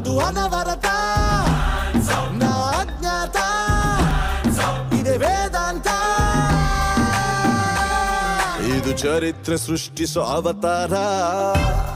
ಅದು ಅನವರತ ನಾ ಅಜ್ಞಾತ ಇದೆ ವೇದಾಂತ ಇದು ಚರಿತ್ರೆ ಸೃಷ್ಟಿಸೋ ಅವತಾರ